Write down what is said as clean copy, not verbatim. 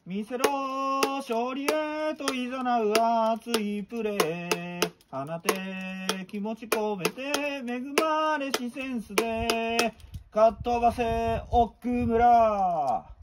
見せろ勝利へと誘う熱いプレー。放て気持ち込めて恵まれしセンスでかっ飛ばせ奥村。